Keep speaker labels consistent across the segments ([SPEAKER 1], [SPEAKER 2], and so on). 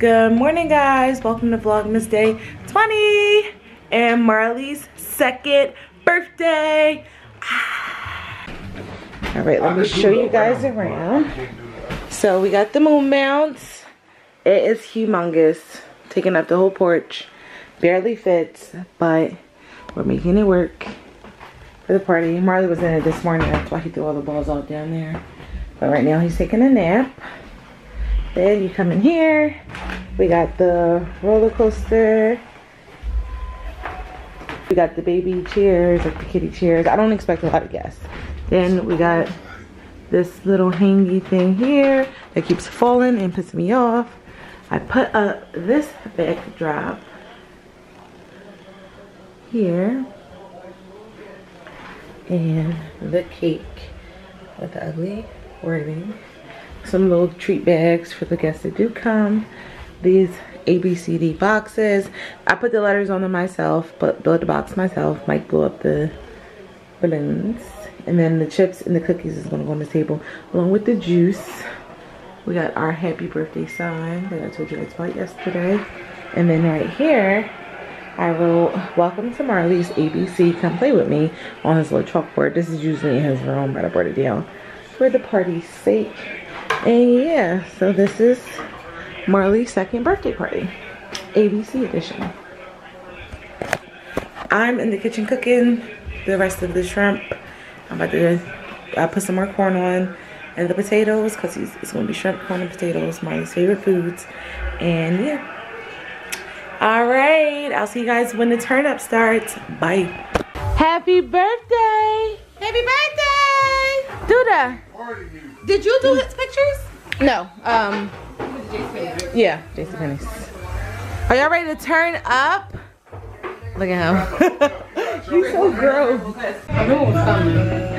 [SPEAKER 1] Good morning, guys. Welcome to Vlogmas Day 20 and Marley's second birthday. All right, let me show you guys around. So we got the moon mounts. It is humongous, taking up the whole porch. Barely fits, but we're making it work for the party. Marley was in it this morning. That's why he threw all the balls out down there. But right now he's taking a nap. Then you come in here. We got the roller coaster. We got the baby chairs, like the kitty chairs. I don't expect a lot of guests. Then we got this little hangy thing here that keeps falling and pisses me off. I put up this backdrop here. And the cake with the ugly wording. Some little treat bags for the guests that do come. These ABCD boxes. I put the letters on them myself, but built the box myself. Might blow up the balloons. And then the chips and the cookies is gonna go on the table along with the juice. We got our happy birthday sign that I told you guys about yesterday. And then right here, I wrote, "Welcome to Marley's ABC, come play with me," on his little chalkboard. This is usually in his room, but I brought it down for the party's sake. And yeah, so this is Marley's second birthday party, ABC edition. I'm in the kitchen cooking the rest of the shrimp. I'm about to put some more corn on and the potatoes, because it's going to be shrimp, corn, and potatoes, Marley's favorite foods. And yeah. All right, I'll see you guys when the turn up starts. Bye. Happy birthday. Happy birthday. Duda. Did you do his pictures? No. Yeah, JCPenney's. Are y'all ready to turn up? Look at him. He's so gross. I knew it was coming.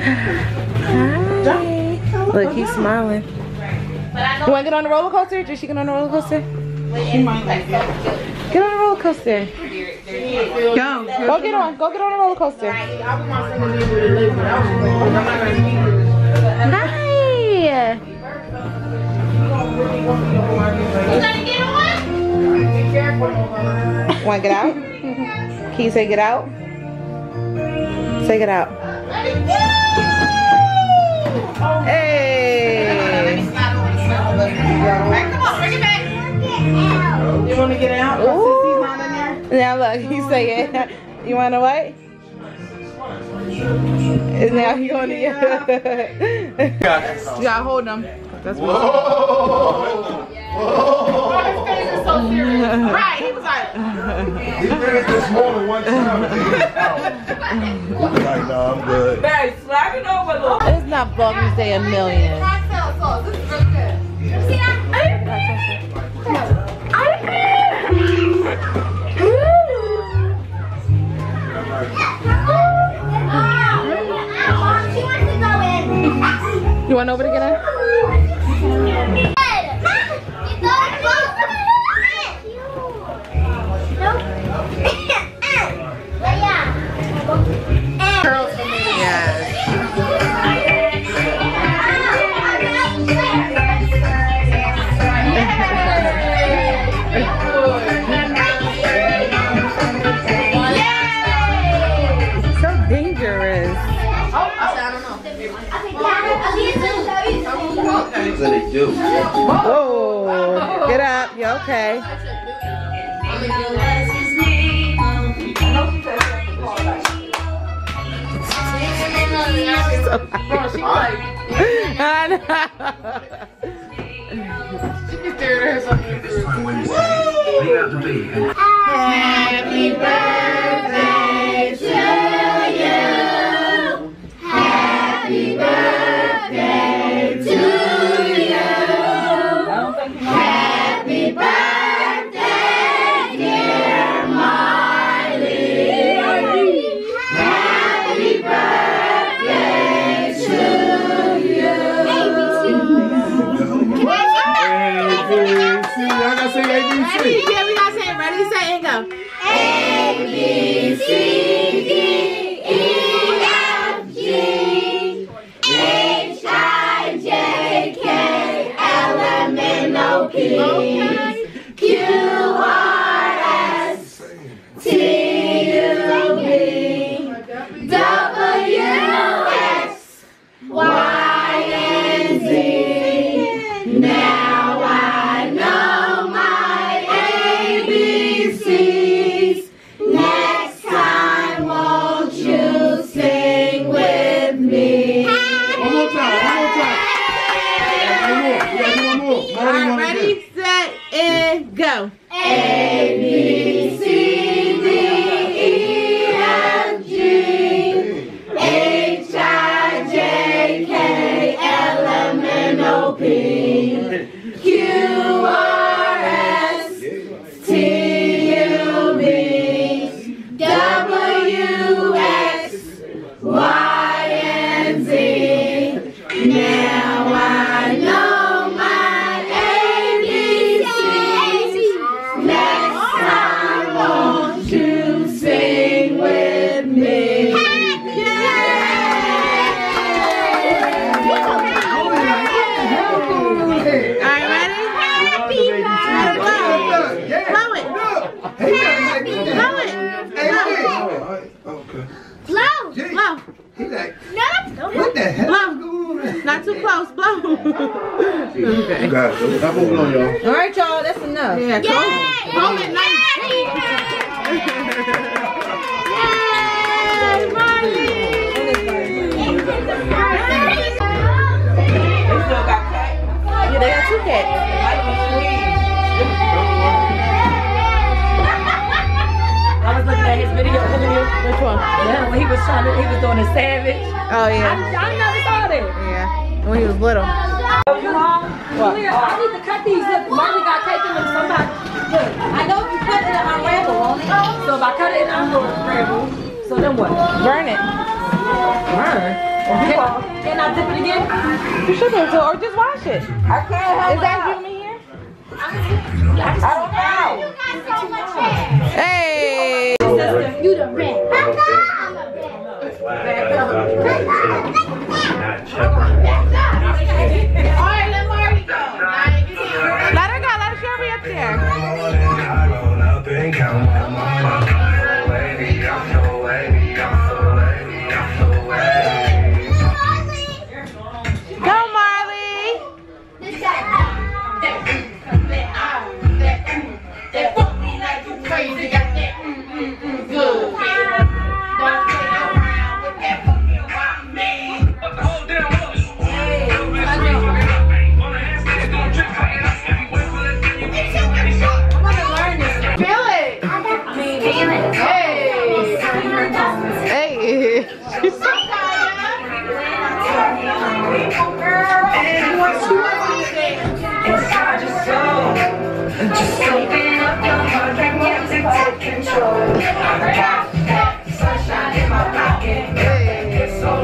[SPEAKER 1] Hi. Look, he's smiling. You want to get on the roller coaster? Did she get on the roller coaster? Get on the roller coaster. Go get on. Go get on the roller coaster. Hi. Want to get out? Can you say get out? Say get out. Hey. Come on, bring it back. You want to get out? Ooh. Not in there? Now look, he's saying, you want to what? And now he going to get. You gotta hold him. That's what. Whoa! Whoa! His face is so serious. Right, he was like. He did it this morning one time. Like, no, I'm good. Barry, slap it over a little. It's not Vlogmas Day a million. This is really good. See that? You want over to get her?
[SPEAKER 2] So they do.
[SPEAKER 1] Whoa! Get up. You okay? Happy birthday to you. Happy birthday to you. Happy birthday, dear Marley. Happy birthday to you. ABC. Y'all gotta say ABC. Yeah, we gotta say it. Ready, say it, go. A, B, C, D, E, F, G, H, I, J, K, L, M, N, O, P, Q, go.
[SPEAKER 2] A, B, C, D, E, F, G, H, I, J, K, L, M, N, O, P, Q, R, S, T, U, V, W, X, Y, and Z. Now I know my ABCs. Next time, won't you sing with me?
[SPEAKER 1] Alright, ready? Blow it. Blow it.
[SPEAKER 2] Blow.
[SPEAKER 1] Blow.
[SPEAKER 2] No.
[SPEAKER 3] What the hell?
[SPEAKER 1] Blow. Not too close. Blow. Okay.
[SPEAKER 3] Got it. Stop blowing, y'all.
[SPEAKER 4] All right, y'all. That's enough.
[SPEAKER 1] Yeah, hold it nice. Yay, Marley. Yeah, they got two cats.
[SPEAKER 5] I was looking at his video.
[SPEAKER 1] Which one?
[SPEAKER 5] Yeah, when he was doing a savage.
[SPEAKER 1] Oh, yeah.
[SPEAKER 5] I never saw that.
[SPEAKER 1] Yeah. When he was little.
[SPEAKER 5] What? I need to cut these. Look, Marley got taken with somebody. Look, I know if you cut it, I'm rebel on it. So if I cut it, I'm rebel. So then what?
[SPEAKER 1] Burn it.
[SPEAKER 5] Burn. Can I dip it again?
[SPEAKER 1] You should have to, or just wash it.
[SPEAKER 5] I can't help
[SPEAKER 1] Is that human here?
[SPEAKER 5] I don't know.
[SPEAKER 2] You got so much hair.
[SPEAKER 1] Hey.
[SPEAKER 2] You the red. Alright, let Marty go.
[SPEAKER 1] Let her go. Let her hurry up there. Go, Marley.
[SPEAKER 2] This guy. They fuck me like you crazy. Got that good. Don't play around with that fucking wild man.
[SPEAKER 1] Hey.
[SPEAKER 2] Just open up your heart, let music take control. I got that sunshine in my pocket. It's so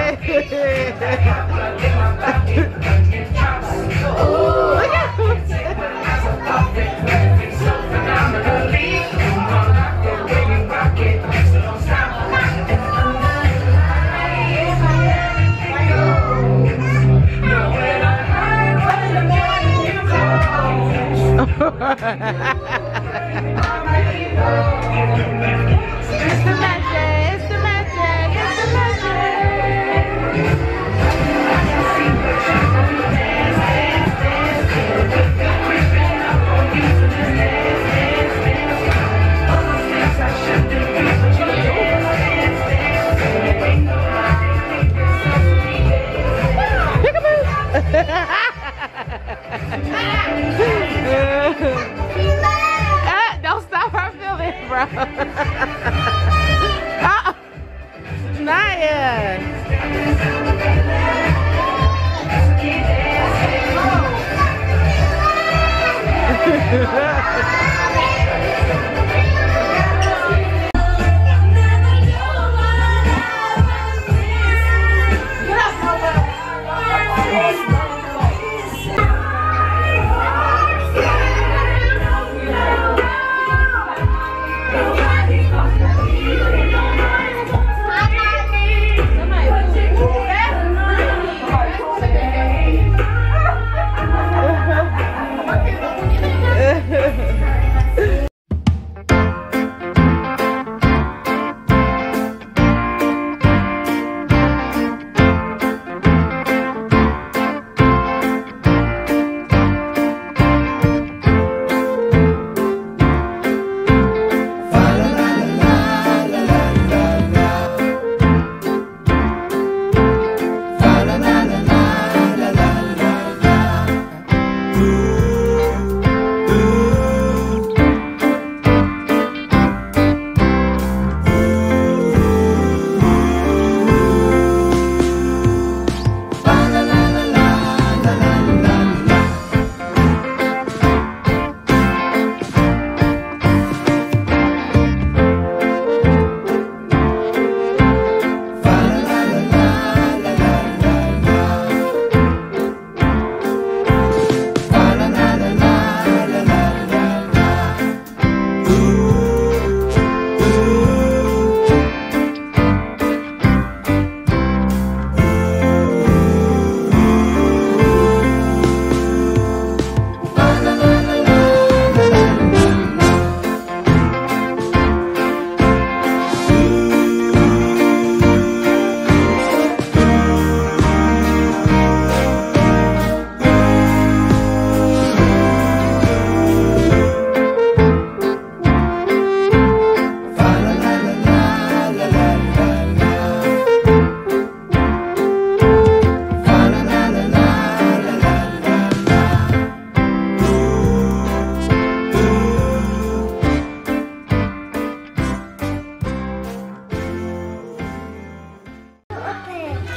[SPEAKER 1] It's the magic. It's the magic. It's the don't stop her filming, bro. Naya.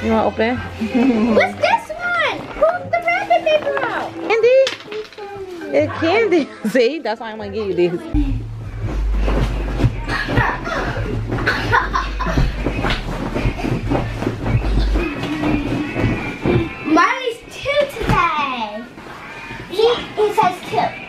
[SPEAKER 1] You want to open?
[SPEAKER 2] What's this one? Who's the rabbit paper out?
[SPEAKER 1] Candy? It's candy. See? That's why I'm going to give you these.
[SPEAKER 2] Marley's 2 today. He says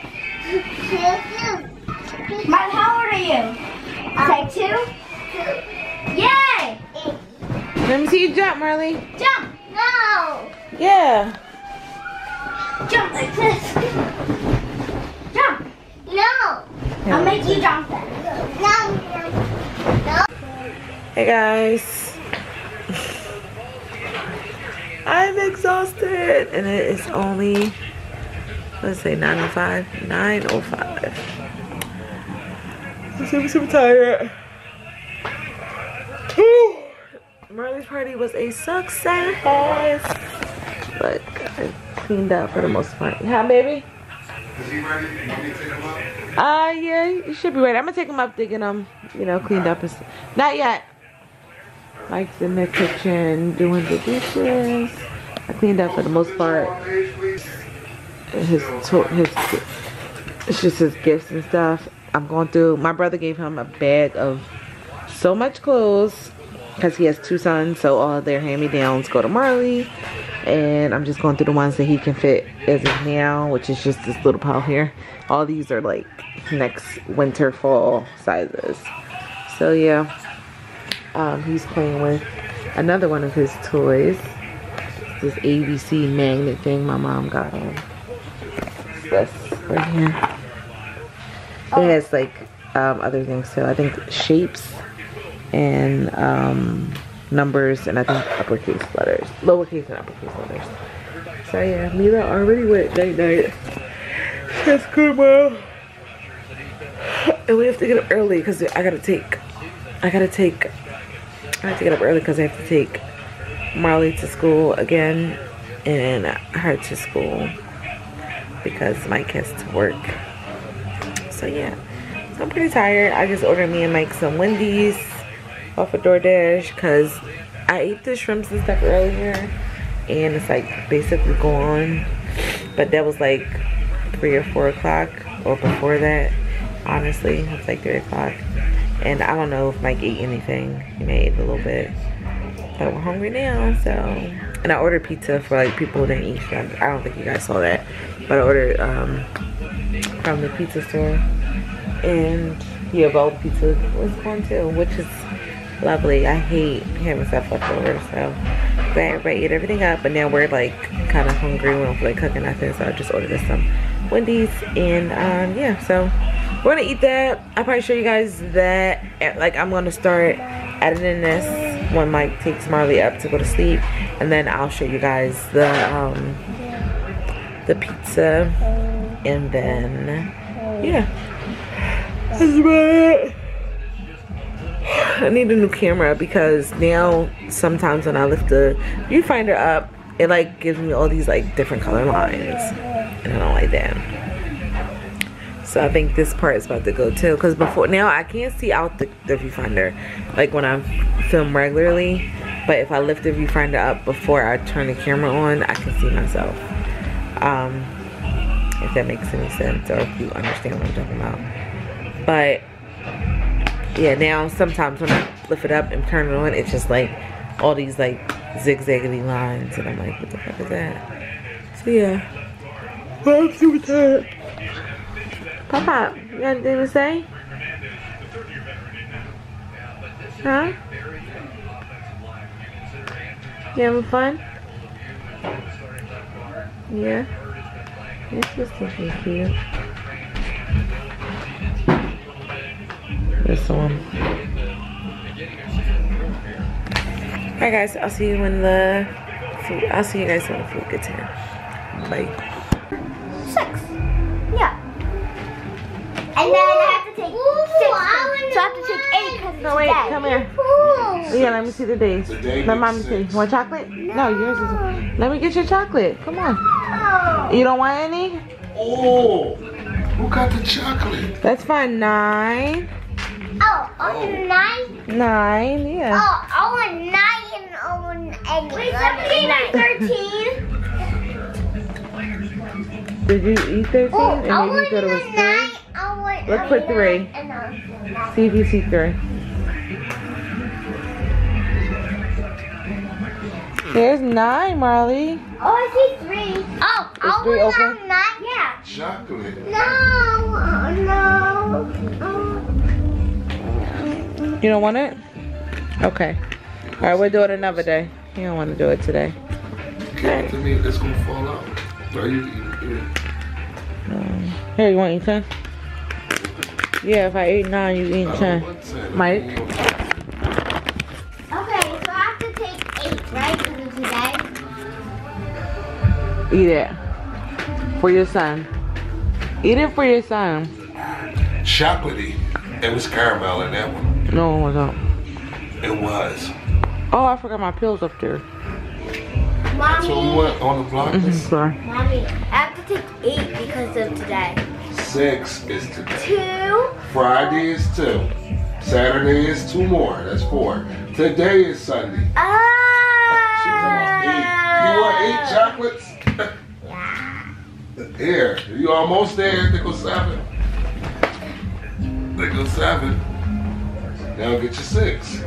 [SPEAKER 2] 2. Marley, how old are you? Say 2? Yay!
[SPEAKER 1] Let me see you jump, Marley.
[SPEAKER 2] Jump! No!
[SPEAKER 1] Yeah.
[SPEAKER 2] Jump like this. Jump! No! I'll make you jump then. No!
[SPEAKER 1] Hey guys. I'm exhausted and it is only, let's say 9:05. 9:05. I'm super tired. Marley's party was a success. Look, I cleaned up for the most part. Huh, baby?
[SPEAKER 3] Is he ready? You need to take him up?
[SPEAKER 1] Yeah, you should be ready. I'm gonna take him up, digging him, you know, cleaned up and stuff. Not yet. Mike's in the kitchen doing the dishes. I cleaned up for the most part. It's just his gifts and stuff. I'm going through. My brother gave him a bag of so much clothes because he has 2 sons, so all of their hand-me-downs go to Marley. And I'm just going through the ones that he can fit as of now, which is just this little pile here. All these are like next winter, fall sizes. So yeah, he's playing with another one of his toys. This ABC magnet thing my mom got him. This right here. It has like other things too. I think shapes and numbers, and I think uppercase letters, lowercase and uppercase letters. So yeah, Mila already went night night. That's good, Mom. And we have to get up early because I have to get up early because I have to take Marley to school again and her to school because Mike has to work. So yeah, so I'm pretty tired. I just ordered me and Mike some Wendy's off of DoorDash because I ate the shrimps and stuff earlier and it's like basically gone. But that was like 3 or 4 o'clock or before that. Honestly, it's like 3 o'clock. And I don't know if Mike ate anything. He may have ate a little bit. But we're hungry now, so. And I ordered pizza for like people who didn't eat shrimp. I don't think you guys saw that. But I ordered from the pizza store. And yeah, bowl pizza was fun too, which is lovely. I hate having stuff left over, so glad everybody ate everything up. But now we're like kind of hungry. We don't feel like cooking nothing, so I just ordered us some Wendy's. And yeah, so we're gonna eat that. I'll probably show you guys that. Like, I'm gonna start editing this when Mike takes Marley up to go to sleep, and then I'll show you guys the pizza, and then yeah, that's about it. I need a new camera because now sometimes when I lift the viewfinder up, it like gives me all these like different color lines, and I don't like that. So I think this part is about to go too, because before now I can't see out the viewfinder like when I film regularly, but if I lift the viewfinder up before I turn the camera on, I can see myself. If that makes any sense, or if you understand what I'm talking about. But yeah, now sometimes when I lift it up and turn it on, it's just like all these like zigzaggedy lines, and I'm like, what the fuck is that? So yeah, well, I'm super tired. Papa, you got anything to say? Huh? You having fun? Yeah? It's just looking cute. This one. Alright guys, I'll see you when the food, I'll see you guys when the food gets here. Bye.
[SPEAKER 2] 6. Yeah. And then I have to take 6. So I have to take 8 because it's
[SPEAKER 1] No, wait,
[SPEAKER 2] today.
[SPEAKER 1] come here. Yeah, let me see the days. Let mommy see. You want chocolate? No, yours is. Let me get your chocolate. Come on.
[SPEAKER 2] Oh.
[SPEAKER 1] You don't want any?
[SPEAKER 3] Oh, who got the chocolate?
[SPEAKER 1] That's fine. 9.
[SPEAKER 2] Oh, 9?
[SPEAKER 1] 9, yeah.
[SPEAKER 2] Oh, I want 9
[SPEAKER 4] Wait, 17 and 13?
[SPEAKER 1] Did you eat 13? And maybe you thought it was 3? Look for 3. See if you see 3. There's 9, Marley.
[SPEAKER 4] Oh, I see 3. Oh,
[SPEAKER 1] Is 3 open?
[SPEAKER 4] 9? Yeah.
[SPEAKER 3] Chocolate.
[SPEAKER 4] No.
[SPEAKER 1] You don't want it? Okay. Alright, we'll do it another day. You don't want to do it today.
[SPEAKER 3] Give it to me, it's gonna fall out. Are you
[SPEAKER 1] Here, you want to eat 10? Yeah, if I ate 9, you eat 10. Mike?
[SPEAKER 4] Okay, so I have to take 8, right? Because of today?
[SPEAKER 1] Eat it. For your son. Eat it for your son.
[SPEAKER 3] chocolatey. It was caramel in that one.
[SPEAKER 1] No, it wasn't.
[SPEAKER 3] It was.
[SPEAKER 1] Oh, I forgot my pills up there.
[SPEAKER 4] Mommy.
[SPEAKER 3] So we went on the block list.
[SPEAKER 1] Sorry.
[SPEAKER 4] Mommy, I have to take 8 because of today.
[SPEAKER 3] 6 is today.
[SPEAKER 4] 2.
[SPEAKER 3] Friday is 2. Saturday is 2 more. That's 4. Today is Sunday. She was about 8. You want 8 chocolates?
[SPEAKER 4] Yeah.
[SPEAKER 3] Here, you almost there. There goes 7. There goes 7. Now get your 6.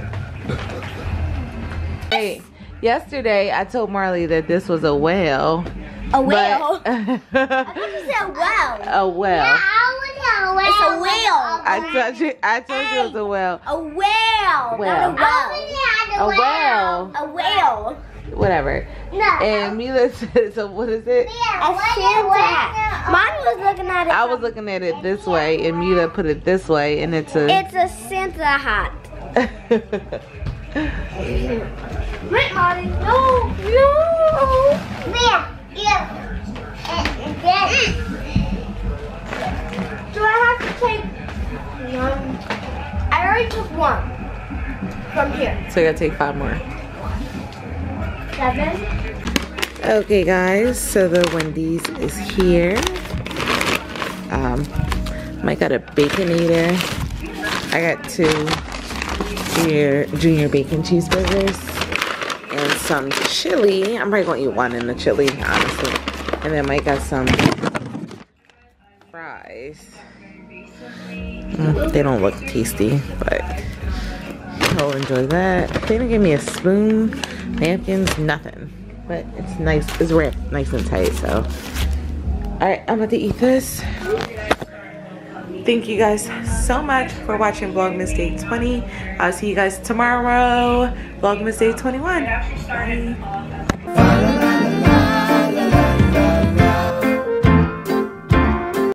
[SPEAKER 1] Hey, yesterday I told Marley that this was a whale.
[SPEAKER 4] A whale?
[SPEAKER 1] But
[SPEAKER 4] I thought you said whale.
[SPEAKER 1] a whale.
[SPEAKER 4] Yeah, it's a whale.
[SPEAKER 1] I told you it was a whale.
[SPEAKER 4] A whale.
[SPEAKER 1] Whale.
[SPEAKER 4] Not a whale.
[SPEAKER 1] A whale.
[SPEAKER 4] A whale.
[SPEAKER 1] Whatever.
[SPEAKER 4] No.
[SPEAKER 1] And Mila said, so what is it?
[SPEAKER 4] A Santa. Mine was looking at it.
[SPEAKER 1] I was looking at it this way, and Mila put it this way, and it's a...
[SPEAKER 4] It's a Santa hat. Wait, Molly. No. No. There. Yeah. Do I have to take one? I already took 1 from here.
[SPEAKER 1] So you gotta take 5 more.
[SPEAKER 4] 7.
[SPEAKER 1] Okay, guys, so the Wendy's is here. Mike got a Baconator. I got 2 junior bacon cheeseburgers and some chili. I'm probably gonna eat 1 in the chili, honestly. And then Mike got some fries. They don't look tasty, but he'll enjoy that. They didn't give me a spoon, napkins, nothing. But it's nice, it's wrapped nice and tight, so. Alright, I'm about to eat this. Thank you guys so much for watching Vlogmas Day 20. I'll see you guys tomorrow, Vlogmas Day 21. Bye.